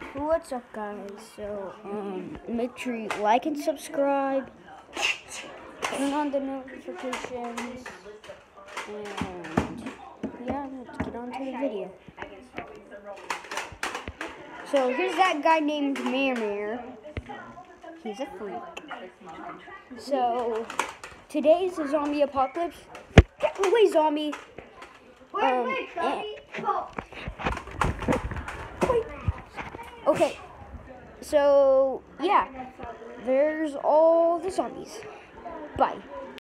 What's up, guys? So, make sure you like and subscribe, turn on the notifications, and yeah, let's get on to the video. So, here's that guy named Mamir. He's a freak. So, today's a zombie apocalypse. Get away, zombie! Wait, okay, so, yeah, there's all the zombies. Bye.